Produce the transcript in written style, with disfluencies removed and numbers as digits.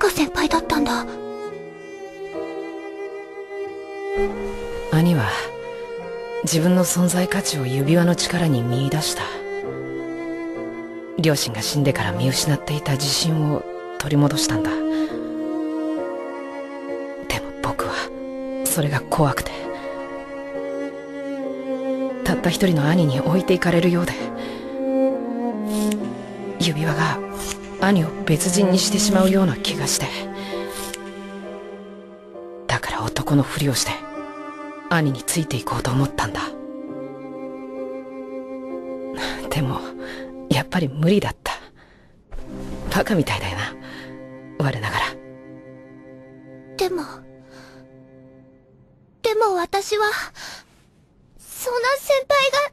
の先輩だったんだ。 兄は自分の存在価値を指輪の力に見出した。両親が死んでから見失っていた自信を取り戻したんだ。でも僕はそれが怖くて、たった一人の兄に置いていかれるようで、指輪が兄を別人にしてしまうような気がして、だから男のふりをして兄についていこうと思ったんだ。でもやっぱり無理だった。バカみたいだよな、我ながら。 でも私はそんな先輩が